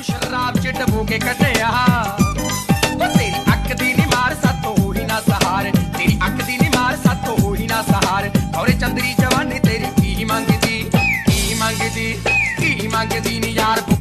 शराब च डबो के कटिया तेरी अख दी नी मार सातो होई ना सहार तेरी अख दी नी मार सातो होई ना सहार और चंदरी जवानी तेरी की मंगदी नी